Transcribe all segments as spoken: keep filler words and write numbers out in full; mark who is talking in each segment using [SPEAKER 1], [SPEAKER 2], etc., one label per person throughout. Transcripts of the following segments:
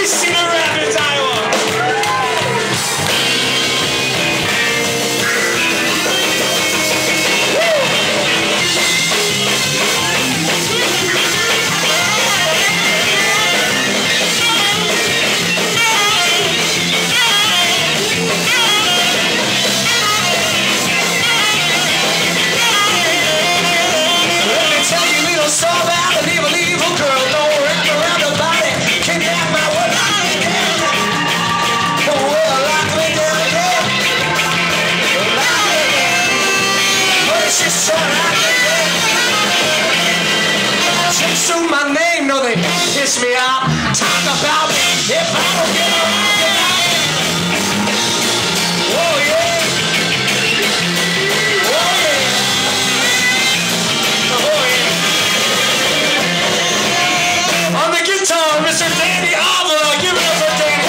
[SPEAKER 1] City, Cedar Rapids, Iowa. Soon my name, no, they piss me out. Talk about me if I don't get around. Oh yeah, oh yeah, oh yeah. On the guitar, Mister Danny Alva, give it up for Danny.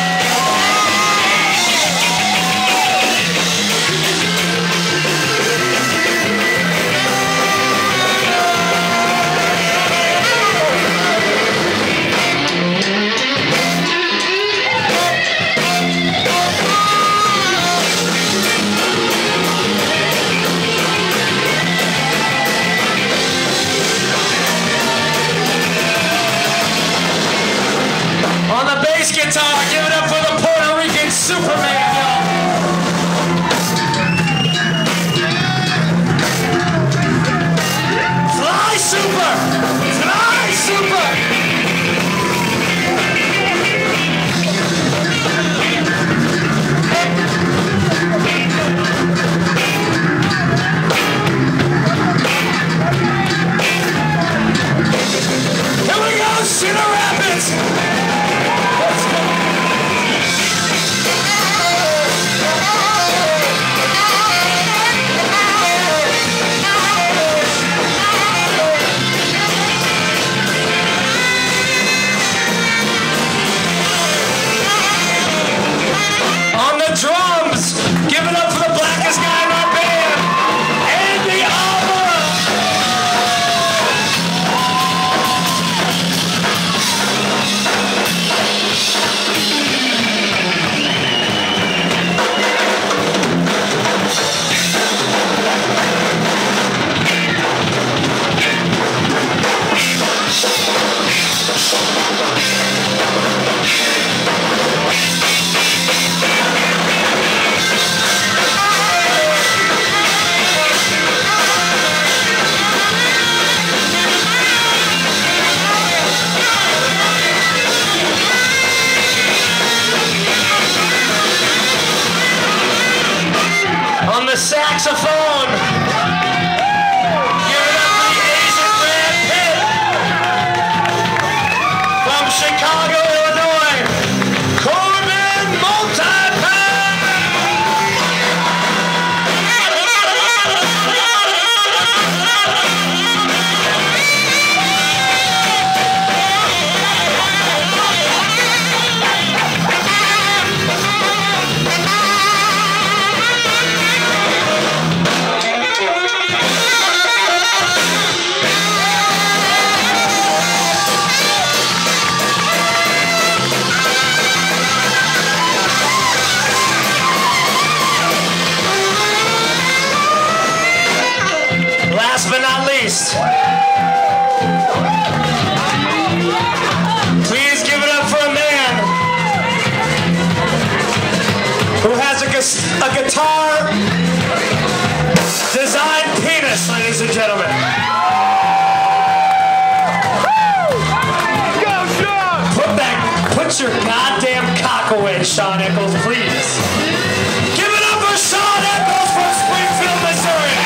[SPEAKER 1] On the bass guitar, give it up for the Puerto Rican Superman, y'all. Fly super! Fly super! Here we go, Cedar Rapids! Drums! Give it up for the blackest guy in our band, Andy Alva! On the saxophone, give it up for the Asian Brad Pitt from Chicago, Illinois, Corbin Last but not least, please give it up for a man who has a, gu a guitar designed penis, ladies and gentlemen. Go, Sean! Put that, put your goddamn cock away, Sean Eccles, please. Give it up for Sean Eccles from Springfield, Missouri.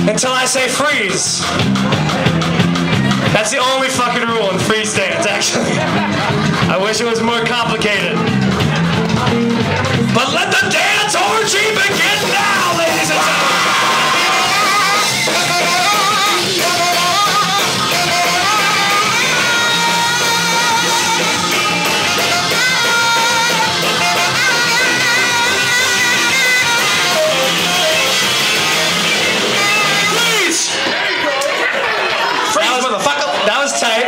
[SPEAKER 1] until I say freeze. That's the only fucking rule in freeze dance, actually. I wish it was more complicated. But let the dance orgy begin now, ladies and gentlemen. That was tight.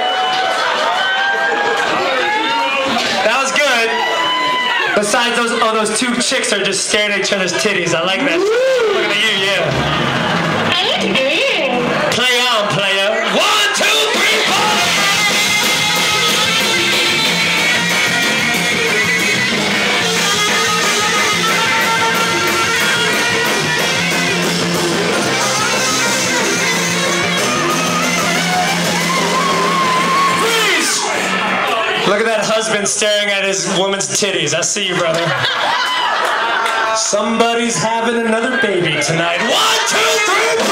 [SPEAKER 1] That was good. Besides those, oh, those two chicks are just staring at each other's titties. I like that. Looking at you, yeah.
[SPEAKER 2] I like it.
[SPEAKER 1] Play on, player. One, two, three, four. Look at that husband staring at his woman's titties. I see you, brother. Somebody's having another baby tonight. One, two, three,